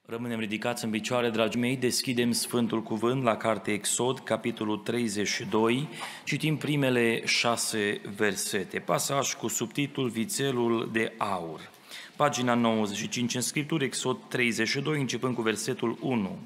Rămânem ridicați în picioare, dragii mei, deschidem Sfântul Cuvânt la cartea Exod, capitolul 32, citim primele 6 versete, pasaj cu subtitlul Vițelul de aur, pagina 95 în Scripturi, Exod 32, începând cu versetul 1.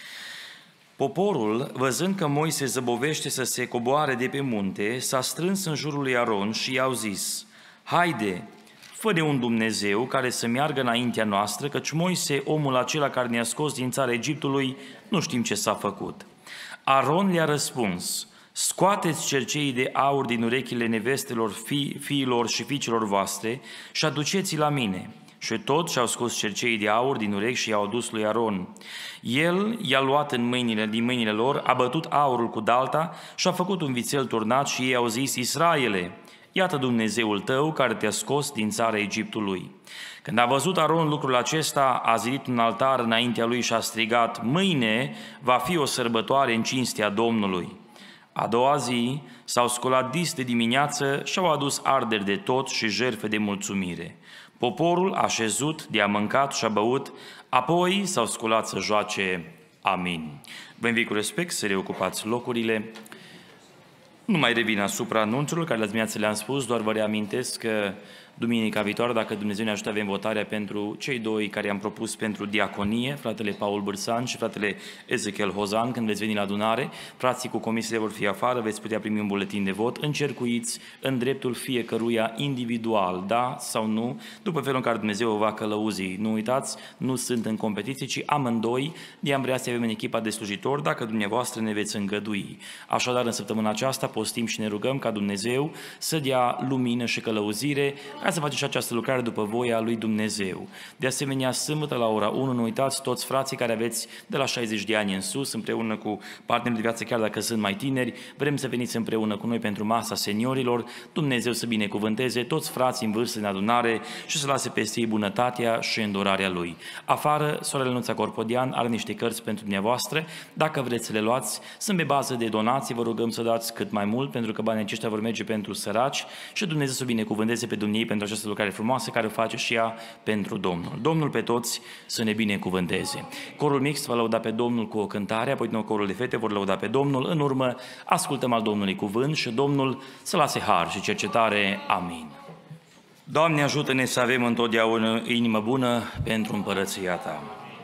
Poporul, văzând că Moise zăbovește să se coboare de pe munte, s-a strâns în jurul lui Aron și i-au zis: haide, fă-ne un Dumnezeu care să meargă înaintea noastră, căci Moise, omul acela care ne-a scos din țara Egiptului, nu știm ce s-a făcut. Aron le-a răspuns: scoateți cerceii de aur din urechile nevestelor fiilor și fiicilor voastre și aduceți-i la mine. Și tot și-au scos cerceii de aur din urechi și i-au adus lui Aron. El i-a luat din mâinile lor, a bătut aurul cu dalta și a făcut un vițel turnat și ei au zis: Israele, iată Dumnezeul tău care te-a scos din țara Egiptului. Când a văzut Aron lucrul acesta, a zidit un altar înaintea lui și a strigat: mâine va fi o sărbătoare în cinstea Domnului. A doua zi s-au sculat dis de dimineață și au adus arderi de tot și jertfe de mulțumire. Poporul a șezut, de-a mâncat și a băut, apoi s-au sculat să joace. Amin. Vă invit cu respect să reocupați locurile. Nu mai revin asupra anunțurilor care la dimineață le-am spus, doar vă reamintesc că duminica viitoare, dacă Dumnezeu ne ajută, avem votarea pentru cei doi care i-am propus pentru diaconie, fratele Paul Bârsan și fratele Ezechiel Hozan. Când veți veni la adunare, frații cu comisiile vor fi afară, veți putea primi un buletin de vot, încercuiți în dreptul fiecăruia individual, da sau nu, după felul în care Dumnezeu o va călăuzi. Nu uitați, nu sunt în competiție, ci amândoi i-am vrea să avem în echipa de slujitori, dacă dumneavoastră ne veți îngădui. Așadar, în săptămâna aceasta postim și ne rugăm ca Dumnezeu să dea lumină și călăuzire, ca să faceți și această lucrare după voia lui Dumnezeu. De asemenea, sâmbătă la ora 1, nu uitați, toți frații care aveți de la 60 de ani în sus, împreună cu partenerii de viață, chiar dacă sunt mai tineri, vrem să veniți împreună cu noi pentru masa seniorilor. Dumnezeu să binecuvânteze toți frații în vârstă în adunare și să lase peste ei bunătatea și îndurarea Lui. Afară, sorele Nuța Corpodian are niște cărți pentru dumneavoastră. Dacă vreți să le luați, sunt pe bază de donații, vă rugăm să dați cât mai mult, pentru că banii aceștia vor merge pentru săraci și Dumnezeu să binecuvânteze pe dumneavoastră pentru această lucrare frumoasă care o face și ea pentru Domnul. Domnul pe toți să ne binecuvânteze. Corul mixt va lăuda pe Domnul cu o cântare, apoi din nou corul de fete vor lăuda pe Domnul. În urmă ascultăm al Domnului cuvânt și Domnul să lase har și cercetare. Amin. Doamne, ajută-ne să avem întotdeauna inimă bună pentru împărăția Ta.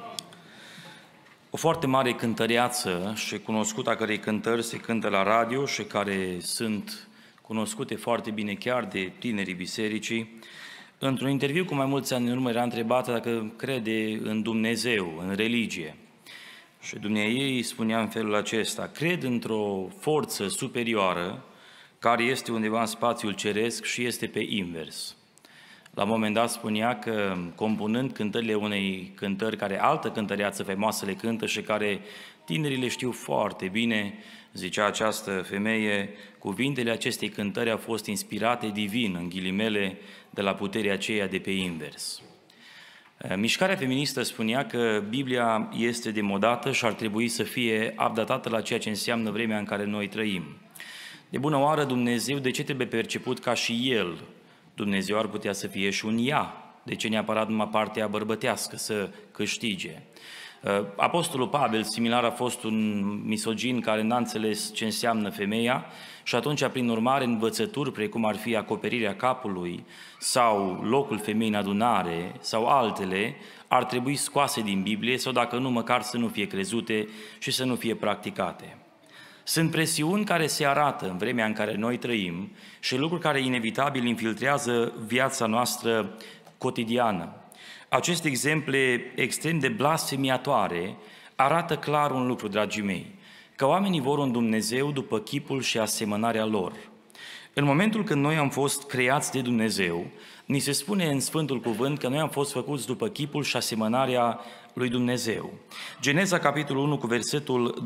O foarte mare cântăreață și cunoscută, a cărei cântări se cântă la radio și care sunt cunoscute foarte bine chiar de tinerii bisericii, într-un interviu cu mai mulți ani în urmă era întrebată dacă crede în Dumnezeu, în religie. Și dumneaei spunea în felul acesta: cred într-o forță superioară care este undeva în spațiul ceresc și este pe invers. La un moment dat spunea că, compunând cântările unei cântări care altă cântăreață faimoasă le cântă și care tinerii le știu foarte bine, zicea această femeie, cuvintele acestei cântări au fost inspirate divin, în ghilimele, de la puterea aceea de pe invers. Mișcarea feministă spunea că Biblia este demodată și ar trebui să fie updatată la ceea ce înseamnă vremea în care noi trăim. De bună oară, Dumnezeu de ce trebuie perceput ca și El? Dumnezeu ar putea să fie și un ea. De ce neapărat numai partea bărbătească să câștige? Apostolul Pavel, similar, a fost un misogin care n-a înțeles ce înseamnă femeia și atunci, prin urmare, învățături precum ar fi acoperirea capului sau locul femeii în adunare sau altele, ar trebui scoase din Biblie sau, dacă nu, măcar să nu fie crezute și să nu fie practicate. Sunt presiuni care se arată în vremea în care noi trăim și lucruri care inevitabil infiltrează viața noastră cotidiană. Aceste exemple extrem de blasfemiatoare arată clar un lucru, dragii mei, că oamenii vor un Dumnezeu după chipul și asemănarea lor. În momentul când noi am fost creați de Dumnezeu, ni se spune în Sfântul Cuvânt că noi am fost făcuți după chipul și asemănarea lui Dumnezeu. Geneza, capitolul 1, cu versetul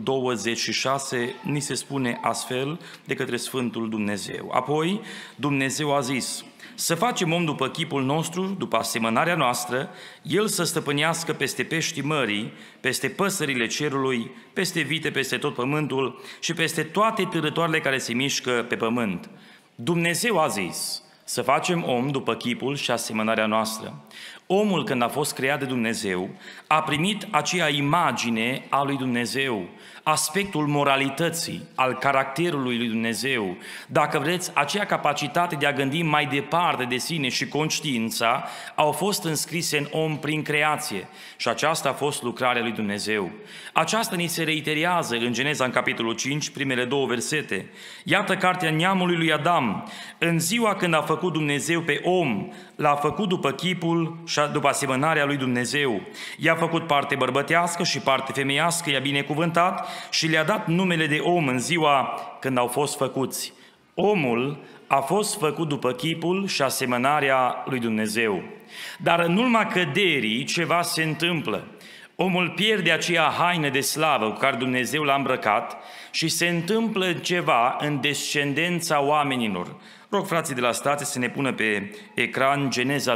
26, ni se spune astfel de către Sfântul Dumnezeu. Apoi, Dumnezeu a zis: să facem om după chipul nostru, după asemănarea noastră, el să stăpânească peste peștii mării, peste păsările cerului, peste vite, peste tot pământul și peste toate târătoarele care se mișcă pe pământ. Dumnezeu a zis: să facem om după chipul și asemănarea noastră. Omul, când a fost creat de Dumnezeu, a primit aceea imagine a lui Dumnezeu, aspectul moralității, al caracterului lui Dumnezeu, dacă vreți, aceea capacitate de a gândi mai departe de sine și conștiința, au fost înscrise în om prin creație și aceasta a fost lucrarea lui Dumnezeu. Aceasta ni se reiterează în Geneza, în capitolul 5, primele 2 versete. Iată cartea neamului lui Adam. În ziua când a făcut Dumnezeu pe om, l-a făcut după chipul și după asemănarea lui Dumnezeu. I-a făcut parte bărbătească și parte femeiască, i-a binecuvântat și le-a dat numele de om în ziua când au fost făcuți. Omul a fost făcut după chipul și asemănarea lui Dumnezeu. Dar în urma căderii ceva se întâmplă. Omul pierde aceea haină de slavă cu care Dumnezeu l-a îmbrăcat și se întâmplă ceva în descendența oamenilor. Rog frații de la stație să ne pună pe ecran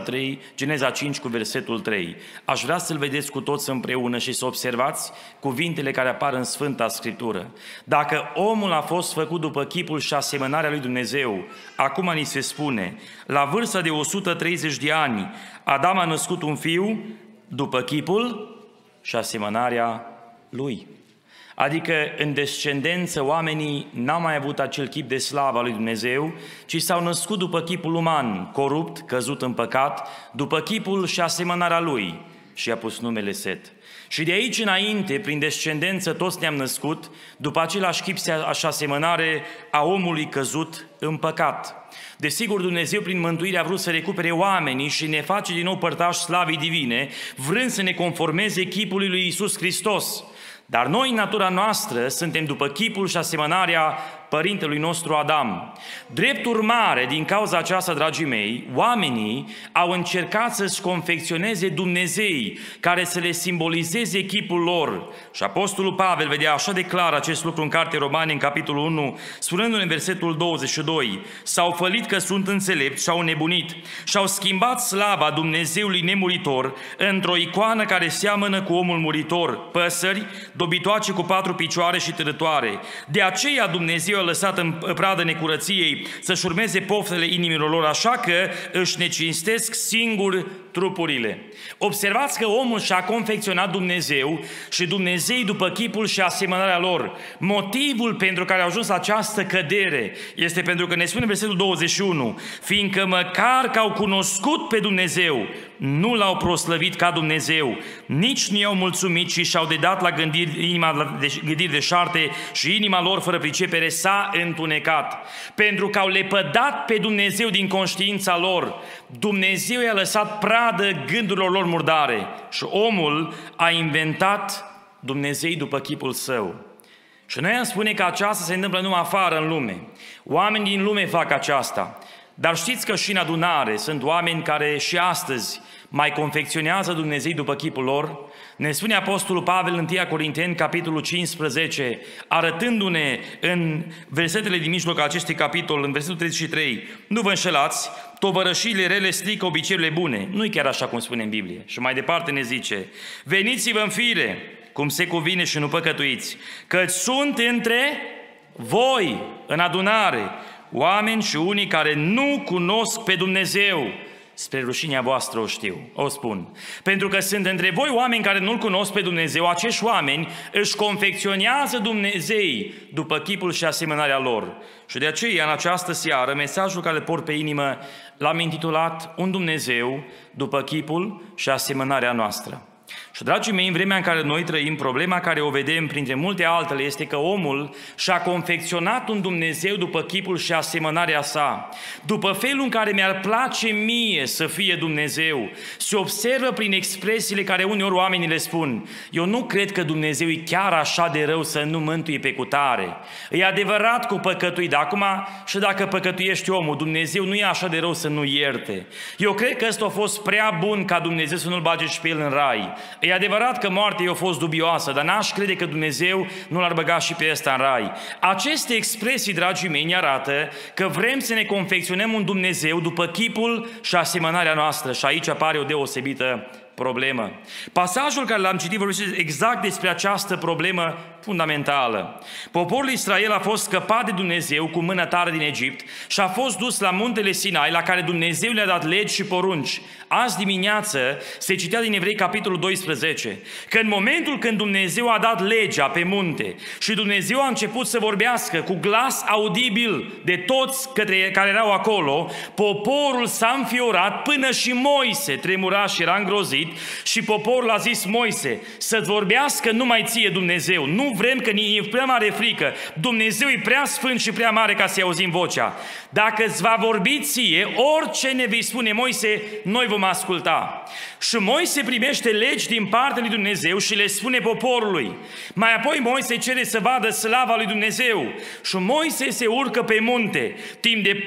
Geneza 5 cu versetul 3. Aș vrea să-l vedeți cu toți împreună și să observați cuvintele care apar în Sfânta Scriptură. Dacă omul a fost făcut după chipul și asemănarea lui Dumnezeu, acum ni se spune, la vârsta de 130 de ani, Adam a născut un fiu după chipul și asemănarea lui. Adică în descendență oamenii n-au mai avut acel chip de slavă al lui Dumnezeu, ci s-au născut după chipul uman, corupt, căzut în păcat, după chipul și asemănarea lui și i-a pus numele Set. Și de aici înainte, prin descendență, toți ne-am născut după același chip și asemănare a omului căzut în păcat. Desigur, Dumnezeu prin mântuire a vrut să recupere oamenii și ne face din nou părtași slavii divine, vrând să ne conformeze chipului lui Iisus Hristos. Dar noi, în natura noastră, suntem după chipul și asemănarea părintelui nostru Adam. Drept urmare, din cauza aceasta, dragii mei, oamenii au încercat să-și confecționeze dumnezei care să le simbolizeze chipul lor. Și Apostolul Pavel vedea așa de clar acest lucru în Cartea Romani, în capitolul 1, spunându-ne în versetul 22, s-au fălit că sunt înțelepți și au nebunit și au schimbat slava Dumnezeului nemuritor într-o icoană care seamănă cu omul muritor, păsări, dobitoace cu 4 picioare și târătoare. De aceea Dumnezeu a lăsat în pradă necurăției să-și urmeze poftele inimilor lor, așa că își necinstesc singuri trupurile. Observați că omul și-a confecționat Dumnezeu și Dumnezei după chipul și asemănarea lor. Motivul pentru care au ajuns la această cădere este pentru că ne spune versetul 21, fiindcă măcar că au cunoscut pe Dumnezeu, nu l-au proslăvit ca Dumnezeu, nici nu i-au mulțumit, ci și-au dedat la gândiri deșarte și inima lor fără pricepere s-a întunecat. Pentru că au lepădat pe Dumnezeu din conștiința lor, Dumnezeu i-a lăsat pradă gândurilor lor murdare și omul a inventat Dumnezei după chipul său. Și noi am spune că aceasta se întâmplă numai afară în lume. Oamenii din lume fac aceasta. Dar știți că și în adunare sunt oameni care și astăzi mai confecționează Dumnezei după chipul lor? Ne spune Apostolul Pavel în 1 Corinteni, capitolul 15, arătându-ne în versetele din mijloc acestui capitol, în versetul 33, nu vă înșelați, tovărășiile rele strică obiceiurile bune. Nu-i chiar așa cum spune în Biblie. Și mai departe ne zice, veniți-vă în fire, cum se cuvine și nu păcătuiți, căci sunt între voi, în adunare, oameni și unii care nu cunosc pe Dumnezeu. Spre rușinea voastră o știu, o spun. Pentru că sunt între voi oameni care nu-L cunosc pe Dumnezeu, acești oameni își confecționează Dumnezei după chipul și asemănarea lor. Și de aceea, în această seară, mesajul care îl port pe inimă l-am intitulat Un Dumnezeu după chipul și asemănarea noastră. Și, dragii mei, în vremea în care noi trăim, problema care o vedem printre multe altele este că omul și-a confecționat un Dumnezeu după chipul și asemănarea sa, după felul în care mi-ar place mie să fie Dumnezeu. Se observă prin expresiile care uneori oamenii le spun, eu nu cred că Dumnezeu e chiar așa de rău să nu mântuie pe cutare. E adevărat cu păcătuit, dar acum și dacă păcătuiești omul, Dumnezeu nu e așa de rău să nu ierte. Eu cred că ăsta a fost prea bun ca Dumnezeu să nu-l bage și pe el în rai. E adevărat că moartea i-a fost dubioasă, dar n-aș crede că Dumnezeu nu l-ar băga și pe ăsta în rai. Aceste expresii, dragii mei, ne arată că vrem să ne confecționăm un Dumnezeu după chipul și asemănarea noastră și aici apare o deosebită problemă. Pasajul care l-am citit vorbește exact despre această problemă fundamentală. Poporul Israel a fost scăpat de Dumnezeu cu mână tare din Egipt și a fost dus la muntele Sinai, la care Dumnezeu le-a dat legi și porunci. Azi dimineață se citea din Evrei capitolul 12, că în momentul când Dumnezeu a dat legea pe munte și Dumnezeu a început să vorbească cu glas audibil de toți care erau acolo, poporul s-a înfiorat până și Moise tremura și era îngrozit și poporul a zis: Moise, să-ți vorbească numai ție Dumnezeu, nu vrem, că e prea mare frică, Dumnezeu e prea sfânt și prea mare ca să-i auzim vocea. Dacă îți va vorbi ție, orice ne vei spune, Moise, noi vom asculta. Și Moise primește legi din partea lui Dumnezeu și le spune poporului. Mai apoi Moise cere să vadă slava lui Dumnezeu și Moise se urcă pe munte. Timp de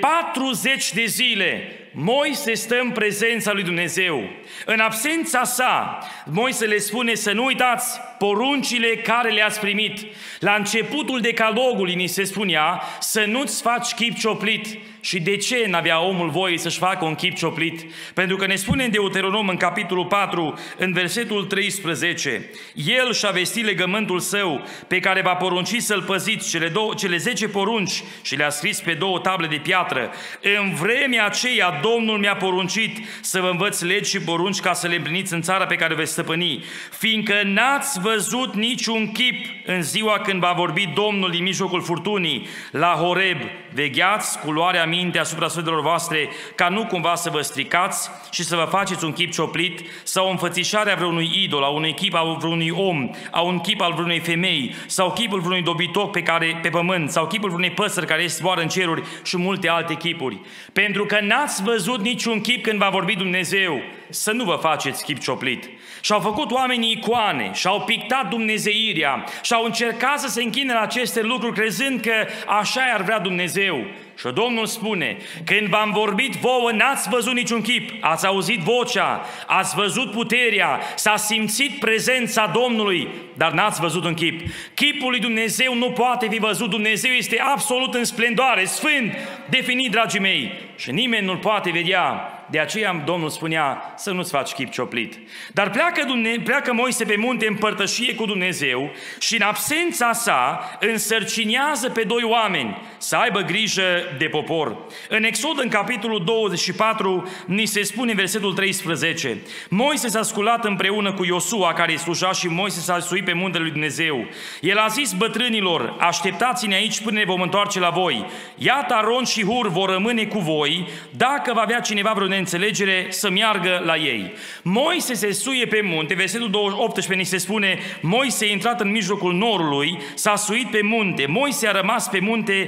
40 de zile Moise stă în prezența lui Dumnezeu. În absența sa, Moise le spune să nu uitați poruncile care le-ați primit. La începutul decalogului ni se spunea să nu-ți faci chip cioplit. Și de ce n-avea omul voie să-și facă un chip cioplit? Pentru că ne spune în Deuteronom, în capitolul 4, în versetul 13, El și-a vestit legământul său pe care va porunci să-l păziți, cele 10 porunci, și le-a scris pe 2 table de piatră. În vremea aceea Domnul mi-a poruncit să vă învăț legi și porunci ca să le împliniți în țara pe care o veți stăpâni, fiindcă n-ați văzut niciun chip în ziua când va vorbi Domnul din mijlocul furtunii la Horeb. Vegheați cu luarea minte asupra sufletelor voastre, ca nu cumva să vă stricați și să vă faceți un chip cioplit sau o înfățișare a vreunui idol, a unui chip al vreunui om, a un chip al vreunei femei, sau chipul vreunui dobitoc pe pământ, sau chipul vreunei păsări care zboară în ceruri și multe alte chipuri. Pentru că n-ați văzut niciun chip când va vorbi Dumnezeu, să nu vă faceți chip cioplit. Și-au făcut oamenii icoane, și-au pictat dumnezeirea, și-au încercat să se închine la aceste lucruri, crezând că așa ar vrea Dumnezeu. Și Domnul spune: când v-am vorbit vouă, n-ați văzut niciun chip, ați auzit vocea, ați văzut puterea, s-a simțit prezența Domnului, dar n-ați văzut un chip. Chipul lui Dumnezeu nu poate fi văzut, Dumnezeu este absolut în splendoare, sfânt, definit, dragii mei, și nimeni nu-L poate vedea. De aceea Domnul spunea să nu-ți faci chip cioplit. Dar pleacă Moise pe munte în părtășie cu Dumnezeu și în absența sa însărcinează pe 2 oameni să aibă grijă de popor. În Exod, în capitolul 24, ni se spune în versetul 13: Moise s-a sculat împreună cu Iosua, care îi sluja, și Moise s-a suit pe muntele lui Dumnezeu. El a zis bătrânilor: așteptați-ne aici până ne vom întoarce la voi. Iată, Aron și Hur vor rămâne cu voi. Dacă va avea cineva vreo neînțelegere, să meargă la ei. Moise se suie pe munte. Versetul 18 ni se spune: Moise a intrat în mijlocul norului, s-a suit pe munte. Moise a rămas pe munte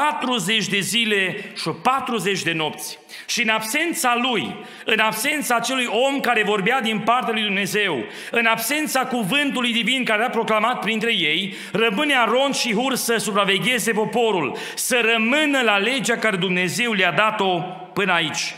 40 de zile și 40 de nopți. Și în absența lui, în absența acelui om care vorbea din partea lui Dumnezeu, în absența cuvântului divin care a proclamat printre ei, rămâne Aron și Hur să supravegheze poporul, să rămână la legea care Dumnezeu le-a dat-o până aici.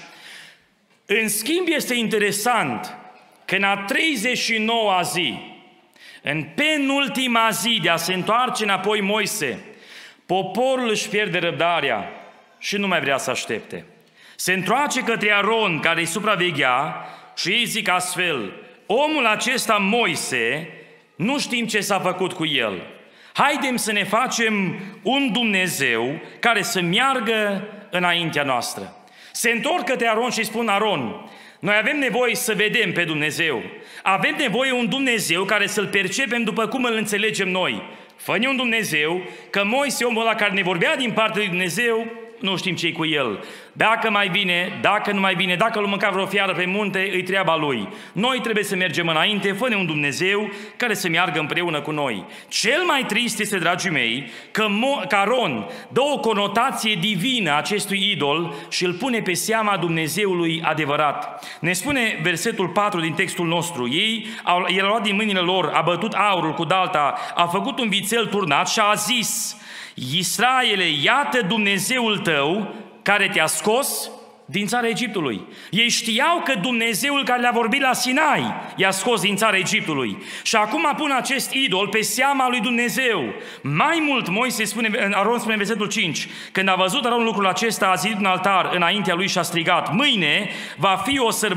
În schimb, este interesant că în a 39-a zi, în penultima zi de a se întoarce înapoi Moise, poporul își pierde răbdarea și nu mai vrea să aștepte. Se întoarce către Aron, care îi supraveghea, și ei zic astfel: omul acesta, Moise, nu știm ce s-a făcut cu el. Haidem să ne facem un Dumnezeu care să meargă înaintea noastră. Se întorc către Aron și spun: Aron, noi avem nevoie să vedem pe Dumnezeu. Avem nevoie un Dumnezeu care să-L percepem după cum îl înțelegem noi. Fă-ne un Dumnezeu, că Moise, omul ăla care ne vorbea din partea lui Dumnezeu, nu știm ce-i cu el. Dacă mai vine, dacă nu mai vine, dacă l-a mâncat vreo fiară pe munte, îi treaba lui. Noi trebuie să mergem înainte, fă-ne un Dumnezeu care să meargă împreună cu noi. Cel mai trist este, dragii mei, că Aron dă o conotație divină acestui idol și îl pune pe seama Dumnezeului adevărat. Ne spune versetul 4 din textul nostru: el a luat din mâinile lor, a bătut aurul cu dalta, a făcut un vițel turnat și a zis: Israele, iată Dumnezeul tău care te-a scos din țara Egiptului. Ei știau că Dumnezeul care le-a vorbit la Sinai i-a scos din țara Egiptului. Și acum pun acest idol pe seama lui Dumnezeu. Mai mult, Aron spune în versetul 5, când a văzut Aron lucrul acesta, a zidit un altar înaintea lui și a strigat: mâine va fi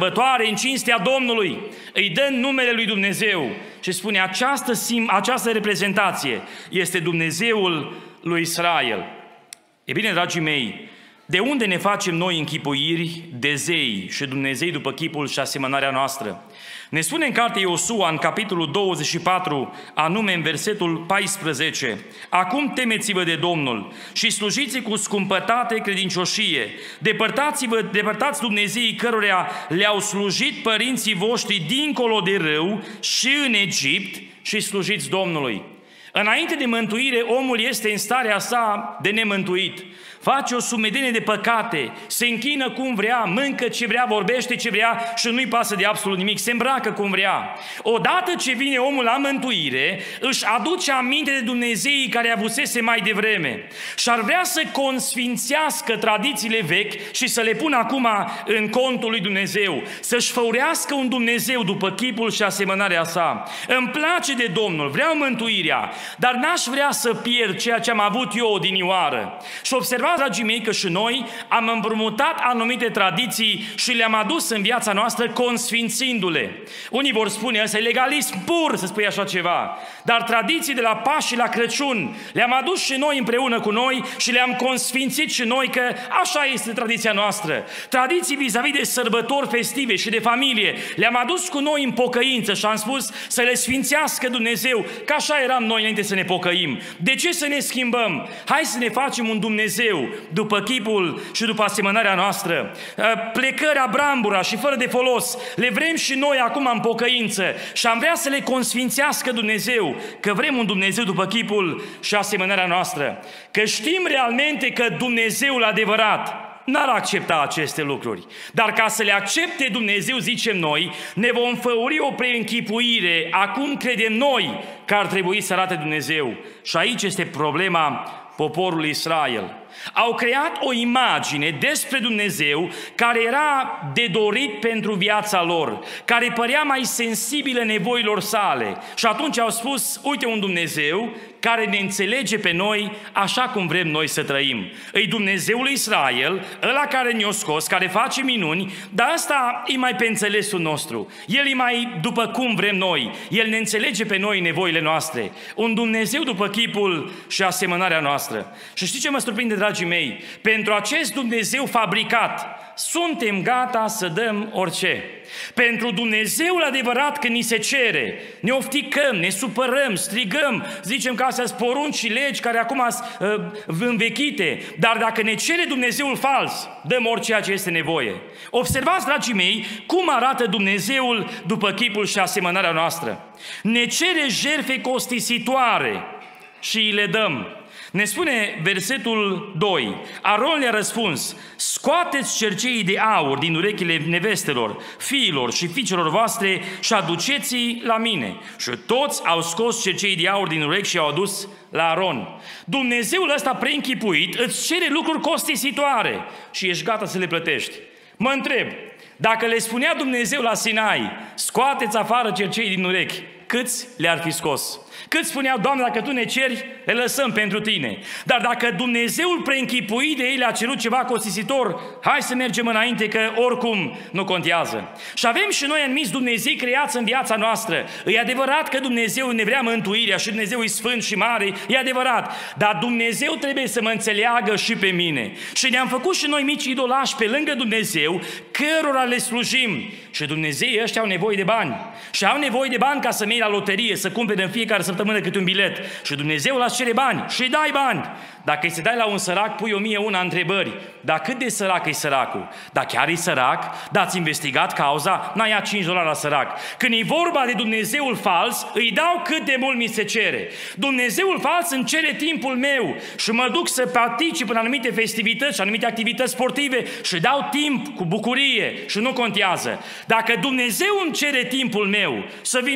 o sărbătoare în cinstea Domnului. Îi dă numele lui Dumnezeu și spune: această reprezentație este Dumnezeul lui Israel. E bine, dragii mei, de unde ne facem noi închipuiri de zei și Dumnezei după chipul și asemănarea noastră? Ne spune în cartea Iosua, în capitolul 24, anume în versetul 14: acum temeți-vă de Domnul și slujiți cu scumpătate credincioșie. Depărtați Dumnezeii căruia le-au slujit părinții voștri dincolo de râu și în Egipt și slujiți Domnului. Înainte de mântuire, omul este în starea sa de nemântuit. Face o sumedenie de păcate, se închină cum vrea, mâncă ce vrea, vorbește ce vrea și nu-i pasă de absolut nimic, se îmbracă cum vrea. Odată ce vine omul la mântuire, își aduce aminte de Dumnezeii care avusese mai devreme și ar vrea să consfințească tradițiile vechi și să le pună acum în contul lui Dumnezeu, să-și făurească un Dumnezeu după chipul și asemănarea sa. Îmi place de Domnul, vreau mântuirea, dar n-aș vrea să pierd ceea ce am avut eu odinioară. Și observați, dragii mei, că și noi am împrumutat anumite tradiții și le-am adus în viața noastră consfințindu-le. Unii vor spune: ăsta e legalism pur să spui așa ceva. Dar tradiții de la Paști și la Crăciun le-am adus și noi împreună cu noi și le-am consfințit și noi, că așa este tradiția noastră. Tradiții vis-a-vis de sărbători festive și de familie le-am adus cu noi în pocăință și am spus să le sfințească Dumnezeu, că așa eram noi înainte să ne pocăim. De ce să ne schimbăm? Hai să ne facem un Dumnezeu după chipul și după asemănarea noastră. Plecări abrambura și fără de folos le vrem și noi acum în pocăință și am vrea să le consfințească Dumnezeu, că vrem un Dumnezeu după chipul și asemănarea noastră. Că știm realmente că Dumnezeul adevărat n-ar accepta aceste lucruri. Dar ca să le accepte Dumnezeu, zicem noi, ne vom făuri o preînchipuire a cum credem noi că ar trebui să arate Dumnezeu. Și aici este problema poporului Israel. Au creat o imagine despre Dumnezeu care era de dorit pentru viața lor, care părea mai sensibilă nevoilor sale. Și atunci au spus: uite un Dumnezeu care ne înțelege pe noi așa cum vrem noi să trăim. Îi Dumnezeul lui Israel, ăla care ne-a scos, care face minuni, dar ăsta e mai pe înțelesul nostru. El e mai după cum vrem noi. El ne înțelege pe noi nevoile noastre. Un Dumnezeu după chipul și asemănarea noastră. Și știți ce mă surprinde, dragii mei? Pentru acest Dumnezeu fabricat suntem gata să dăm orice. Pentru Dumnezeul adevărat, când ni se cere, ne ofticăm, ne supărăm, strigăm, zicem că astea sunt porunci și legi care acum sunt învechite. Dar dacă ne cere Dumnezeul fals, dăm orice ce este nevoie. Observați, dragii mei, cum arată Dumnezeul după chipul și asemănarea noastră. Ne cere jertfe costisitoare și îi le dăm. Ne spune versetul 2, Aron le-a răspuns: scoateți cerceii de aur din urechile nevestelor, fiilor și fiicelor voastre și aduceți-i la mine. Și toți au scos cerceii de aur din urechi și i-au adus la Aron. Dumnezeul ăsta preînchipuit îți cere lucruri costisitoare și ești gata să le plătești. Mă întreb, dacă le spunea Dumnezeu la Sinai: scoateți afară cerceii din urechi, câți le-ar fi scos? Cât spuneau: Doamne, dacă Tu ne ceri, le lăsăm pentru Tine. Dar dacă Dumnezeul preînchipuit de ei le-a cerut ceva costisitor, hai să mergem înainte, că oricum nu contează. Și avem și noi anumiți Dumnezei creați în viața noastră. E adevărat că Dumnezeu ne vrea mântuirea și Dumnezeu e sfânt și mare, e adevărat. Dar Dumnezeu trebuie să mă înțeleagă și pe mine. Și ne-am făcut și noi mici idolași pe lângă Dumnezeu, cărora le slujim. Și Dumnezeii ăștia au nevoie de bani. Și au nevoie de bani ca să mergi la loterie, să cumpere în fiecare săptămână câte un bilet. Și Dumnezeu îți cere bani și îi dai bani. Dacă îi se dai la un sărac, pui 1001 întrebări. Dar cât de sărac e săracul? Dar chiar e sărac? Dar ați investigat cauza? N-ai ia $5 la sărac. Când e vorba de Dumnezeul fals, îi dau cât de mult mi se cere. Dumnezeul fals îmi cere timpul meu și mă duc să particip în anumite festivități, anumite activități sportive și dau timp cu bucurie și nu contează. Dacă Dumnezeu îmi cere timpul meu să vin la adunare,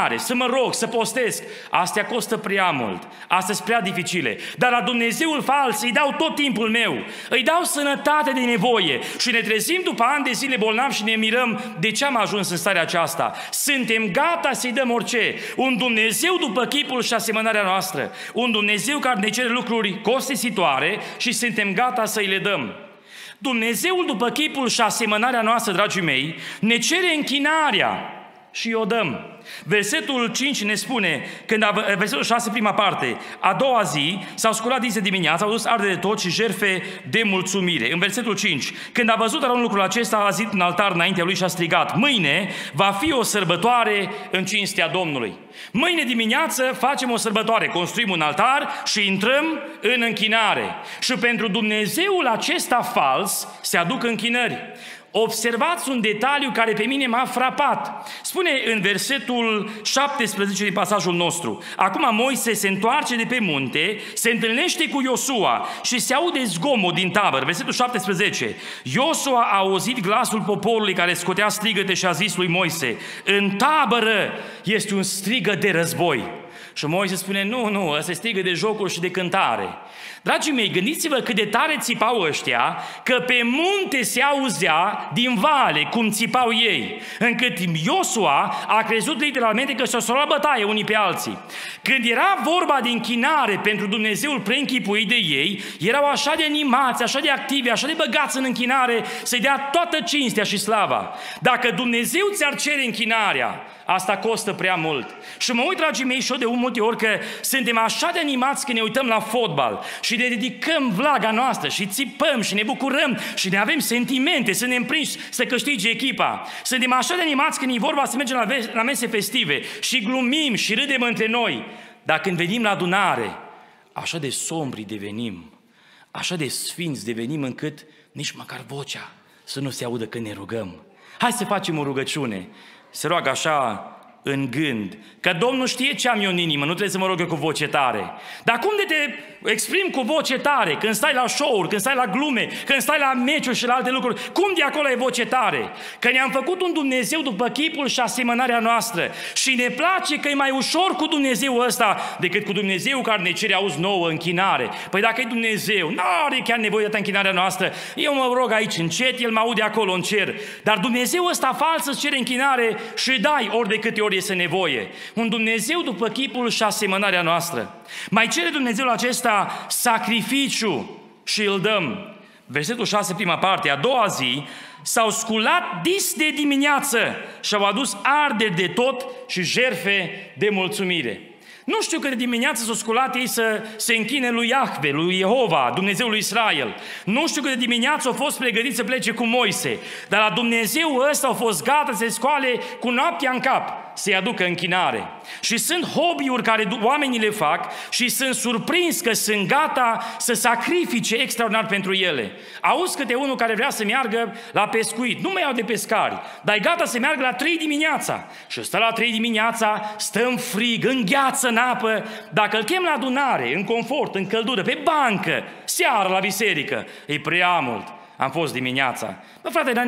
închinare, să mă rog, să postesc. Astea costă prea mult, astea sunt prea dificile. Dar la Dumnezeul fals îi dau tot timpul meu, îi dau sănătate de nevoie și ne trezim după ani de zile bolnavi și ne mirăm de ce am ajuns în starea aceasta. Suntem gata să-i dăm orice. Un Dumnezeu după chipul și asemănarea noastră, un Dumnezeu care ne cere lucruri costisitoare și suntem gata să-i le dăm. Dumnezeul după chipul și asemănarea noastră, dragii mei, ne cere închinarea și o dăm. Versetul 5 ne spune, versetul 6, prima parte, a doua zi s-au sculat dinți de dimineață, au dus arde de tot și jerfe de mulțumire. În versetul 5, când a văzut Aron lucrul acesta, a zis un altar înaintea lui și a strigat, mâine va fi o sărbătoare în cinstea Domnului. Mâine dimineață facem o sărbătoare, construim un altar și intrăm în închinare. Și pentru Dumnezeul acesta fals se aduc închinări. Observați un detaliu care pe mine m-a frapat. Spune în versetul 17 din pasajul nostru, acum Moise se întoarce de pe munte, se întâlnește cu Iosua și se aude zgomot din tabără. Versetul 17, Iosua a auzit glasul poporului care scotea strigăte și a zis lui Moise, în tabără este un strigăt de război. Și Moise spune, nu, ăsta e strigă de jocuri și de cântare. Dragii mei, gândiți-vă cât de tare țipau ăștia, că pe munte se auzea din vale cum țipau ei, încât Iosua a crezut literalmente că și-o luat bătaie unii pe alții. Când era vorba de închinare pentru Dumnezeul preînchipuit de ei, erau așa de animați, așa de activi, așa de băgați în închinare, să-i dea toată cinstea și slava. Dacă Dumnezeu ți-ar cere închinarea, asta costă prea mult. Și mă uit, dragii mei, și eu de multe ori că suntem așa de animați când ne uităm la fotbal și ne dedicăm vlaga noastră și țipăm și ne bucurăm și ne avem sentimente, să ne împrinși să câștige echipa. Suntem așa de animați când e vorba să mergem la mese festive și glumim și râdem între noi. Dar când venim la adunare, așa de sombri devenim, așa de sfinți devenim încât nici măcar vocea să nu se audă când ne rugăm. Hai să facem o rugăciune. Se roagă așa în gând, că Domnul știe ce am eu în inimă, nu trebuie să mă rog eu cu voce tare. Dar cum de te exprim cu voce tare, când stai la show-uri, când stai la glume, când stai la meciuri și la alte lucruri, cum de acolo e voce tare? Că ne-am făcut un Dumnezeu după chipul și asemănarea noastră și ne place că e mai ușor cu Dumnezeu ăsta decât cu Dumnezeu care ne cere, auzi, nouă închinare. Păi dacă e Dumnezeu, n-are chiar nevoie de închinarea noastră, eu mă rog aici încet, El mă aude acolo în cer. Dar Dumnezeu ăsta fals îți cere închinare și dai ori de câte ori este nevoie. Un Dumnezeu după chipul și asemănarea noastră. Mai cere Dumnezeul acesta sacrificiu și îl dăm. Versetul 6, prima parte, a doua zi, s-au sculat dis de dimineață și au adus arderi de tot și jerfe de mulțumire. Nu știu că de dimineață s-au sculat ei să se închine lui Iahve, lui Jehova, Dumnezeul lui Israel. Nu știu că de dimineață au fost pregătiți să plece cu Moise, dar la Dumnezeu ăsta au fost gata să se scoale cu noaptea în cap, să-i aducă închinare. Și sunt hobby-uri care oamenii le fac și sunt surprins că sunt gata să sacrifice extraordinar pentru ele. Auzi câte unul care vrea să meargă la pescuit, nu mai iau de pescari, dar e gata să meargă la 3 dimineața. Și stă la 3 dimineața, stă în frig, în gheață, în apă. Dacă îl chem la adunare, în confort, în căldură, pe bancă, seara la biserică, e prea mult. Am fost dimineața. Bă, frate, dar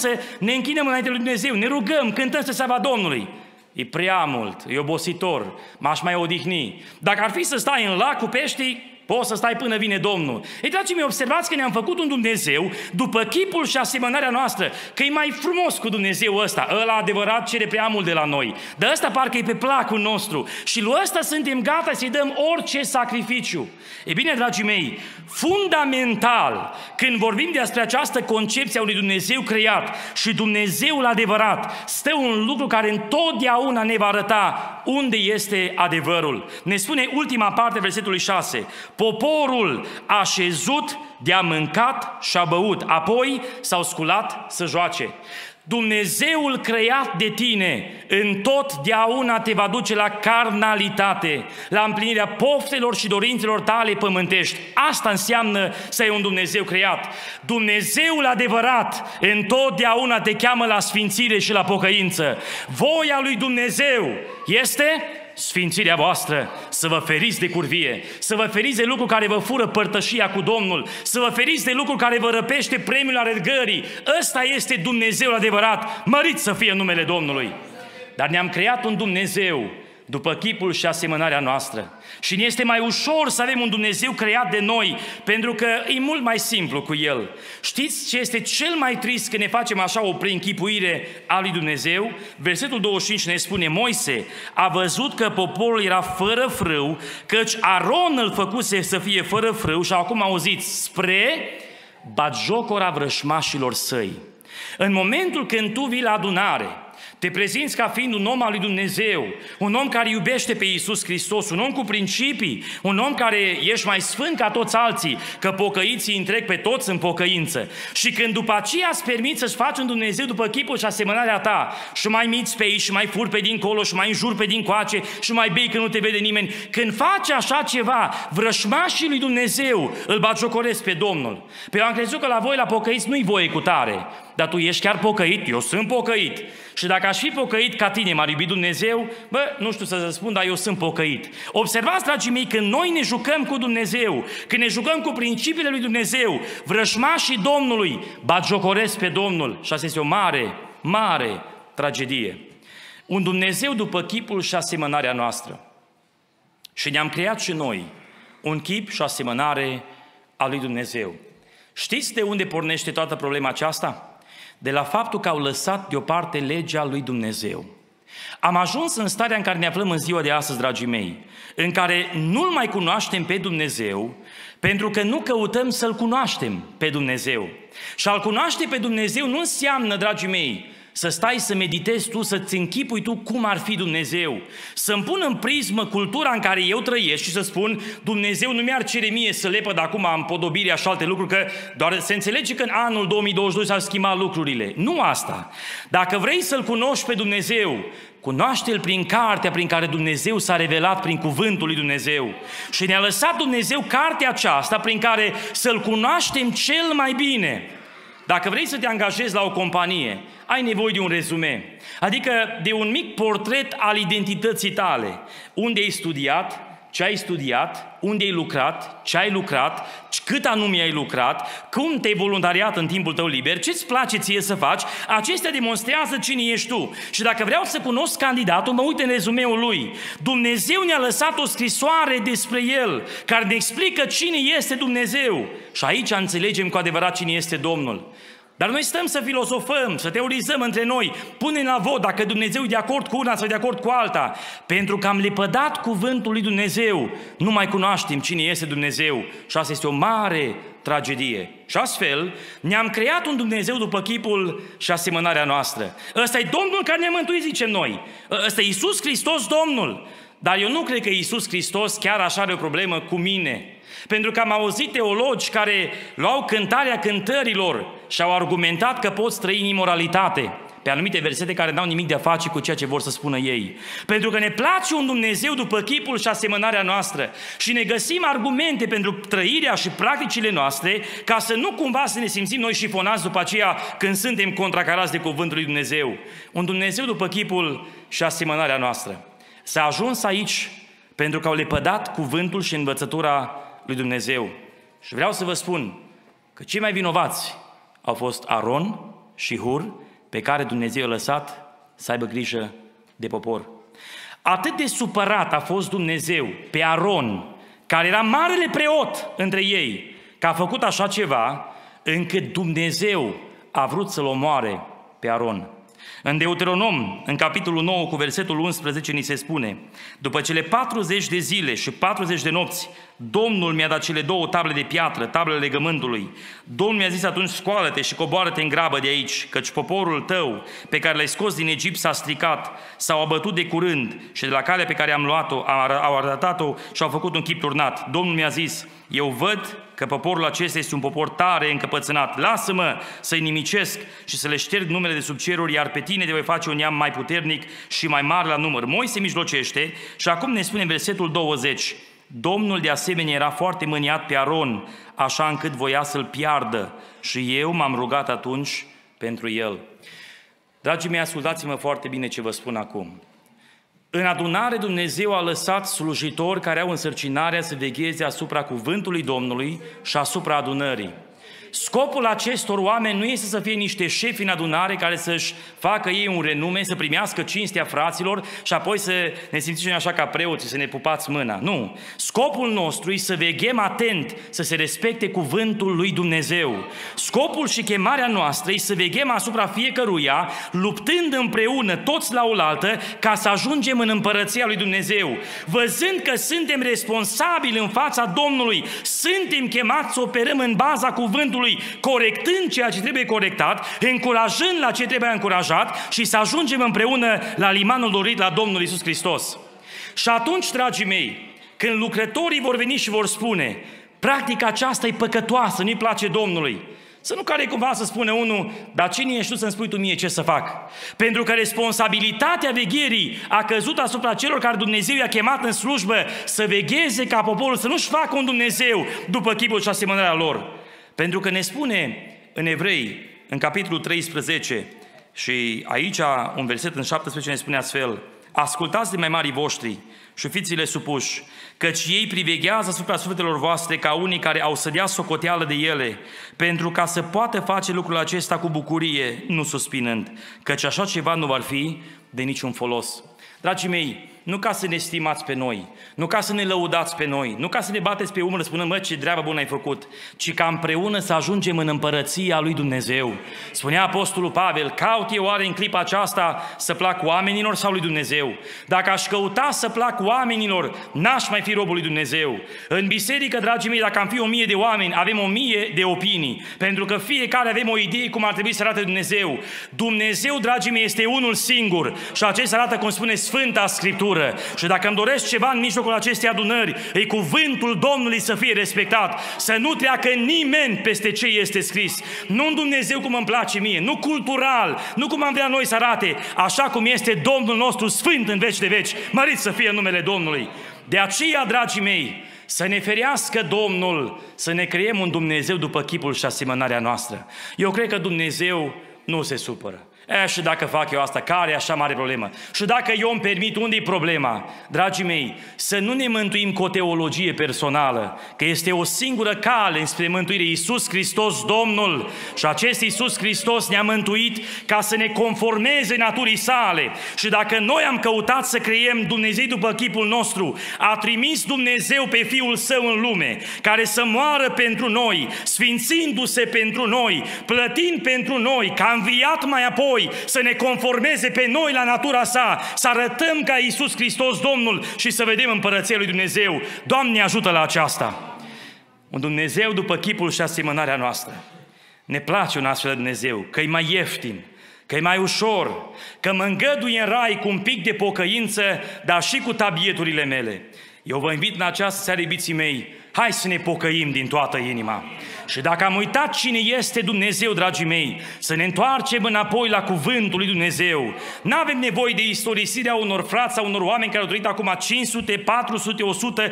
ne închinăm înainte lui Dumnezeu, ne rugăm, cântăm spre slava Domnului. E prea mult, e obositor, m-aș mai odihni. Dacă ar fi să stai în lac cu pești, poți să stai până vine Domnul. Ei, dragii mei, observați că ne-am făcut un Dumnezeu după chipul și asemănarea noastră, că e mai frumos cu Dumnezeu ăsta. Ăla adevărat cere prea mult de la noi. Dar ăsta parcă e pe placul nostru. Și lui ăsta suntem gata să-i dăm orice sacrificiu. E bine, dragii mei, fundamental, când vorbim despre această concepție a unui Dumnezeu creat și Dumnezeul adevărat, stă un lucru care întotdeauna ne va arăta unde este adevărul. Ne spune ultima parte versetului 6. Poporul a șezut, de-a mâncat și a băut, apoi s-au sculat să joace. Dumnezeul creat de tine întotdeauna te va duce la carnalitate, la împlinirea poftelor și dorințelor tale pământești. Asta înseamnă să ai un Dumnezeu creat. Dumnezeul adevărat întotdeauna te cheamă la sfințire și la pocăință. Voia lui Dumnezeu este sfințirea voastră, să vă feriți de curvie, să vă feriți de lucruri care vă fură părtășia cu Domnul, să vă feriți de lucruri care vă răpește premiul alergării. Ăsta este Dumnezeul adevărat, mărit să fie numele Domnului. dar ne-am creat un Dumnezeu după chipul și asemănarea noastră. Și ne este mai ușor să avem un Dumnezeu creat de noi, pentru că e mult mai simplu cu El. Știți ce este cel mai trist când ne facem așa o preînchipuire a lui Dumnezeu? Versetul 25 ne spune: Moise a văzut că poporul era fără frâu, căci Aron îl făcuse să fie fără frâu și acum auziți, spre batjocora vrășmașilor săi. În momentul când tu vii la adunare, te prezinți ca fiind un om al lui Dumnezeu, un om care iubește pe Iisus Hristos, un om cu principii, un om care ești mai sfânt ca toți alții, că pocăiții întreg pe toți în pocăință. Și când după aceea îți permiți să-ți faci un Dumnezeu după chipul și asemănarea ta și mai miți pe aici și mai furi pe dincolo și mai înjuri pe dincoace și mai bei că nu te vede nimeni, când faci așa ceva, vrășmașii lui Dumnezeu îl batjocoresc pe Domnul. Pe eu am crezut că la voi, la pocăiți, nu-i voie cu tare. Dar tu ești chiar pocăit? Eu sunt pocăit. Și dacă aș fi pocăit ca tine, m-ar iubi Dumnezeu? Nu știu să spun, dar eu sunt pocăit. Observați, dragii mei, când noi ne jucăm cu Dumnezeu, când ne jucăm cu principiile lui Dumnezeu, vrășmașii Domnului batjocoresc pe Domnul. Și asta este o mare, mare tragedie. Un Dumnezeu după chipul și asemănarea noastră. Și ne-am creat și noi un chip și asemănare a lui Dumnezeu. Știți de unde pornește toată problema aceasta? De la faptul că au lăsat deoparte legea lui Dumnezeu. Am ajuns în starea în care ne aflăm în ziua de astăzi, dragii mei, în care nu-L mai cunoaștem pe Dumnezeu, pentru că nu căutăm să-L cunoaștem pe Dumnezeu. Și a-L cunoaște pe Dumnezeu nu înseamnă, dragii mei, să stai să meditezi tu, să-ți închipui tu cum ar fi Dumnezeu. Să-mi pun în prismă cultura în care eu trăiesc și să spun: Dumnezeu nu mi-ar cere mie să lepăd acum împodobirea și alte lucruri, că doar se înțelege că în anul 2022 s-au schimbat lucrurile. Nu asta. Dacă vrei să-L cunoști pe Dumnezeu, cunoaște-L prin cartea prin care Dumnezeu s-a revelat, prin cuvântul lui Dumnezeu. Și ne-a lăsat Dumnezeu cartea aceasta prin care să-L cunoaștem cel mai bine. Dacă vrei să te angajezi la o companie, ai nevoie de un rezume, adică de un mic portret al identității tale. Unde ai studiat, ce ai studiat, unde ai lucrat, ce ai lucrat, cât anume ai lucrat, cum te-ai voluntariat în timpul tău liber, ce-ți place ție să faci, acestea demonstrează cine ești tu. Și dacă vreau să cunosc candidatul, mă uit în rezumeul lui. Dumnezeu ne-a lăsat o scrisoare despre el, care ne explică cine este Dumnezeu. Și aici înțelegem cu adevărat cine este Domnul. Dar noi stăm să filozofăm, să teorizăm între noi, punem la vot dacă Dumnezeu e de acord cu una sau de acord cu alta. Pentru că am lepădat cuvântul lui Dumnezeu, nu mai cunoaștem cine este Dumnezeu. Și asta este o mare tragedie. Și astfel ne-am creat un Dumnezeu după chipul și asemănarea noastră. Ăsta e Domnul care ne-a mântuit, zicem noi. Ăsta e Iisus Hristos Domnul. Dar eu nu cred că Iisus Hristos chiar așa are o problemă cu mine. Pentru că am auzit teologi care luau cântarea cântărilor și au argumentat că poți trăi în imoralitate pe anumite versete care n-au nimic de a face cu ceea ce vor să spună ei. Pentru că ne place un Dumnezeu după chipul și asemănarea noastră și ne găsim argumente pentru trăirea și practicile noastre ca să nu cumva să ne simțim noi șifonați după aceea când suntem contracarați de cuvântul lui Dumnezeu. Un Dumnezeu după chipul și asemănarea noastră. S-a ajuns aici pentru că au lepădat cuvântul și învățătura lui Dumnezeu. Și vreau să vă spun că cei mai vinovați au fost Aron și Hur, pe care Dumnezeu i-a lăsat să aibă grijă de popor. Atât de supărat a fost Dumnezeu pe Aron, care era marele preot între ei, că a făcut așa ceva, încât Dumnezeu a vrut să-l omoare pe Aron. În Deuteronom, în capitolul 9, cu versetul 11, ni se spune: după cele 40 de zile și 40 de nopți, Domnul mi-a dat cele 2 table de piatră, tablele legământului. Domnul mi-a zis atunci: scoală-te și coboară-te în grabă de aici, căci poporul tău, pe care l-ai scos din Egipt, s-a stricat, s-au abătut de curând și de la calea pe care am luat-o, au arătat-o și au făcut un chip turnat. Domnul mi-a zis: eu văd că poporul acesta este un popor tare încăpățânat. Lasă-mă să-i nimicesc și să le șterg numele de sub ceruri, iar pe tine te voi face un neam mai puternic și mai mare la număr. Moise mijlocește și acum ne spune în versetul 20: Domnul de asemenea era foarte mâniat pe Aron, așa încât voia să-l piardă și eu m-am rugat atunci pentru el. Dragii mei, ascultați-mă foarte bine ce vă spun acum. În adunare Dumnezeu a lăsat slujitori care au însărcinarea să vegheze asupra cuvântului Domnului și asupra adunării. scopul acestor oameni nu este să fie niște șefi în adunare care să-și facă ei un renume, să primească cinstea fraților și apoi să ne simțim așa ca preoții, să ne pupați mâna. Nu. Scopul nostru este să veghem atent, să se respecte cuvântul lui Dumnezeu. Scopul și chemarea noastră este să veghem asupra fiecăruia, luptând împreună toți la oaltă, ca să ajungem în împărăția lui Dumnezeu. Văzând că suntem responsabili în fața Domnului, suntem chemați să operăm în baza cuvântului, corectând ceea ce trebuie corectat, încurajând la ce trebuie încurajat și să ajungem împreună la limanul dorit, la Domnul Iisus Hristos. Și atunci, dragii mei, când lucrătorii vor veni și vor spune, practica aceasta e păcătoasă, nu-i place Domnului, să nu care cumva să spune unul, dar cine ești tu să-mi spui tu mie ce să fac? Pentru că responsabilitatea vegherii a căzut asupra celor care Dumnezeu i-a chemat în slujbă să vegheze ca poporul, să nu-și facă un Dumnezeu după chipul și asemănarea lor. Pentru că ne spune în Evrei, în capitolul 13, și aici un verset în 17 ne spune astfel, ascultați de mai marii voștri și fiți-le supuși, căci ei priveghează asupra sufletelor voastre ca unii care au să dea socoteală de ele, pentru ca să poată face lucrul acesta cu bucurie, nu suspinând, căci așa ceva nu va fi de niciun folos. Dragii mei, nu ca să ne stimați pe noi, nu ca să ne lăudați pe noi, nu ca să ne bateți pe umăr spunând, mă, ce treabă bună ai făcut, ci ca împreună să ajungem în împărăția lui Dumnezeu. Spunea Apostolul Pavel, caut eu oare în clipa aceasta să plac oamenilor sau lui Dumnezeu? Dacă aș căuta să plac oamenilor, n-aș mai fi robul lui Dumnezeu. În biserică, dragii mei, dacă am fi 1000 de oameni, avem 1000 de opinii, pentru că fiecare avem o idee cum ar trebui să arate Dumnezeu. Dumnezeu, dragii mei, este unul singur și acesta arată, cum spune Sfânta Scriptură. Și dacă îmi doresc ceva în mijlocul acestei adunări, e cuvântul Domnului să fie respectat, să nu treacă nimeni peste ce este scris. Nu în Dumnezeu cum îmi place mie, nu cultural, nu cum am vrea noi să arate, așa cum este Domnul nostru sfânt în veci de veci, mărit să fie numele Domnului. De aceea, dragii mei, să ne ferească Domnul, să ne creăm un Dumnezeu după chipul și asemănarea noastră. Eu cred că Dumnezeu nu se supără. Și dacă fac eu asta, care e așa mare problemă? Și dacă eu îmi permit, unde-i problema? Dragii mei, să nu ne mântuim cu o teologie personală, că este o singură cale spre mântuire, Iisus Hristos Domnul. Și acest Iisus Hristos ne-a mântuit ca să ne conformeze naturii sale. Și dacă noi am căutat să creăm Dumnezeu după chipul nostru, a trimis Dumnezeu pe Fiul Său în lume, care să moară pentru noi, sfințindu-se pentru noi, plătind pentru noi, că a înviat mai apoi, să ne conformeze pe noi la natura sa, să arătăm ca Iisus Hristos Domnul și să vedem împărăția lui Dumnezeu. Doamne, ajută la aceasta! Un Dumnezeu după chipul și asemănarea noastră. Ne place un astfel de Dumnezeu, că e mai ieftin, că e mai ușor, că mă îngăduie în rai cu un pic de pocăință, dar și cu tabieturile mele. Eu vă invit în această seară, iubiții mei, hai să ne pocăim din toată inima. Și dacă am uitat cine este Dumnezeu, dragii mei, să ne întoarcem înapoi la cuvântul lui Dumnezeu. N-avem nevoie de istorisirea unor frați sau unor oameni care au trăit acum 500, 400,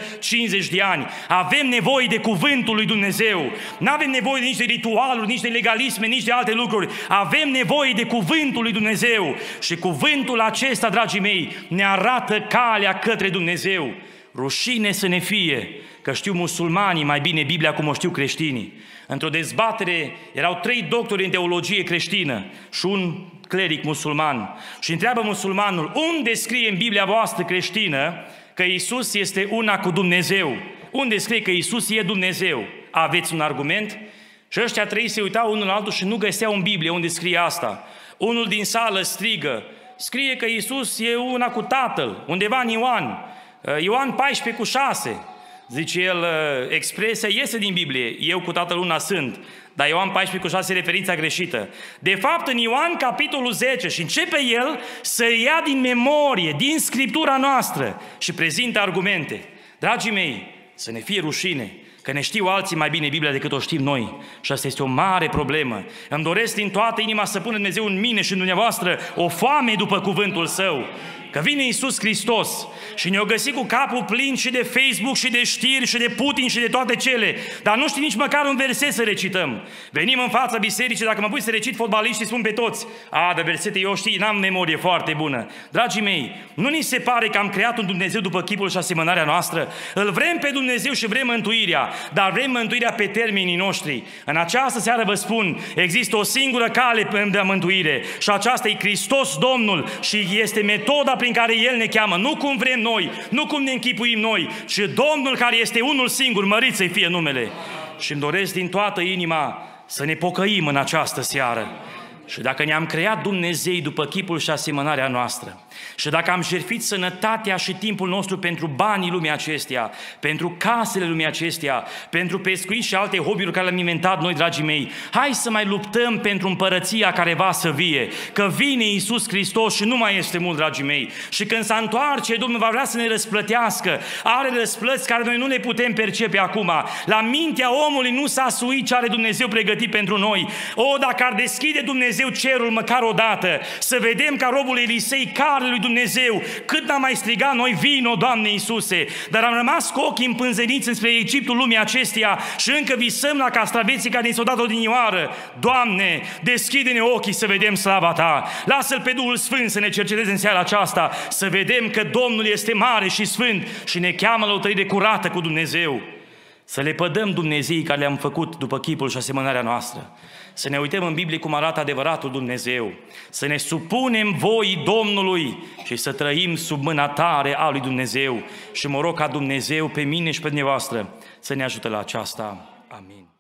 150 de ani. Avem nevoie de cuvântul lui Dumnezeu. N-avem nevoie de nici de ritualuri, nici de legalisme, nici de alte lucruri. Avem nevoie de cuvântul lui Dumnezeu. Și cuvântul acesta, dragii mei, ne arată calea către Dumnezeu. Rușine să ne fie că știu musulmanii mai bine Biblia cum o știu creștinii. Într-o dezbatere erau 3 doctori în teologie creștină și un cleric musulman. Și întreabă musulmanul, unde scrie în Biblia voastră creștină că Iisus este una cu Dumnezeu? Unde scrie că Iisus e Dumnezeu? Aveți un argument? Și ăștia 3 se uitau unul la altul și nu găseau în Biblie unde scrie asta. Unul din sală strigă, scrie că Iisus e una cu Tatăl, undeva în Ioan 14:6. Zice el, expresia iese din Biblie, eu cu Tatăl una sunt, dar Ioan 14:6 e referința greșită. De fapt, în Ioan capitolul 10 și începe el să ia din memorie, din Scriptura noastră și prezintă argumente. Dragii mei, să ne fie rușine că ne știu alții mai bine Biblia decât o știm noi. Și asta este o mare problemă. Îmi doresc din toată inima să pună Dumnezeu în mine și în dumneavoastră o foame după cuvântul Său. că vine Iisus Hristos și ne-o găsit cu capul plin și de Facebook și de știri și de Putin și de toate cele, dar nu știi nici măcar un verset să recităm. Venim în fața bisericii, dacă mă pui să recit fotbaliștii, spun pe toți, de versete eu știi, n-am memorie foarte bună. Dragii mei, nu ni se pare că am creat un Dumnezeu după chipul și asemănarea noastră? Îl vrem pe Dumnezeu și vrem mântuirea, dar vrem mântuirea pe termenii noștri. În această seară vă spun, există o singură cale de mântuire și aceasta e Hristos Domnul și este metoda prin care El ne cheamă, nu cum vrem noi, nu cum ne închipuim noi, ci Domnul care este unul singur, mărit să-i fie numele. Și îmi doresc din toată inima să ne pocăim în această seară. Și dacă ne-am creat Dumnezei după chipul și asemănarea noastră, și dacă am jertfit sănătatea și timpul nostru pentru banii lumii acesteia, pentru casele lumii acesteia, pentru pescuit și alte hobby-uri care le-am inventat noi, dragii mei, hai să mai luptăm pentru împărăția care va să vie, că vine Iisus Hristos și nu mai este mult, dragii mei. Și când se întoarce, Domnul va vrea să ne răsplătească. Are răsplăți care noi nu le putem percepe acum. La mintea omului nu s-a suit ce are Dumnezeu pregătit pentru noi. Dacă ar deschide Dumnezeu cerul măcar o dată, să vedem ca robul Elisei, care lui Dumnezeu, cât n-am mai strigat noi, vino, Doamne Iisuse, dar am rămas cu ochii împânzeniți înspre Egiptul lumii acesteia și încă visăm la castraveții care ni s-au dat odinioară. Doamne, deschide-ne ochii să vedem slava Ta. Lasă-L pe Duhul Sfânt să ne cerceteze în seara aceasta, să vedem că Domnul este mare și sfânt și ne cheamă la o trăire curată cu Dumnezeu. Să le pădăm Dumnezeii care le-am făcut după chipul și asemănarea noastră. Să ne uităm în Biblie cum arată adevăratul Dumnezeu. Să ne supunem voii Domnului și să trăim sub mâna tare a lui Dumnezeu. Și mă rog ca Dumnezeu pe mine și pe dumneavoastră să ne ajute la aceasta. Amin.